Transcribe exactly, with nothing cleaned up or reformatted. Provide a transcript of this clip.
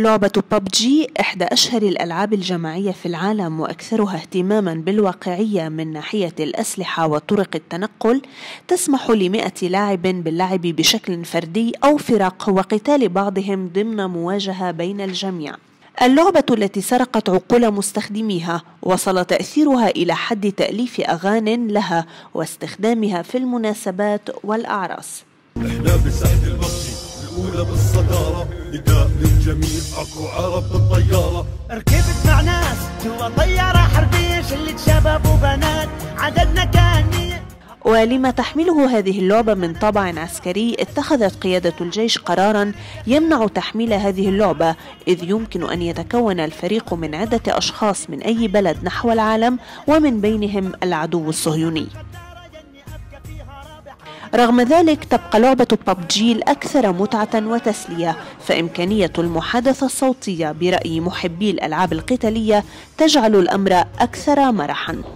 لعبة ببجي إحدى أشهر الألعاب الجماعية في العالم وأكثرها اهتماما بالواقعية من ناحية الأسلحة وطرق التنقل. تسمح لمئة لاعب باللعب بشكل فردي أو فرق وقتال بعضهم ضمن مواجهة بين الجميع. اللعبة التي سرقت عقول مستخدميها وصل تأثيرها إلى حد تأليف أغاني لها واستخدامها في المناسبات والأعراس. احنا بسعد الببجي الأولى بالصدارة، نداء للجميع أكو عرب بالطيارة. ركبت مع ناس جوا طيارة حربية شلة شباب وبنات عددنا كان مية. ولما تحمله هذه اللعبة من طابع عسكري، اتخذت قيادة الجيش قراراً يمنع تحميل هذه اللعبة، إذ يمكن أن يتكون الفريق من عدة أشخاص من أي بلد نحو العالم ومن بينهم العدو الصهيوني. رغم ذلك تبقى لعبة ببجي الأكثر متعة وتسلية، فإمكانية المحادثة الصوتية برأي محبي الألعاب القتالية تجعل الأمر أكثر مرحاً.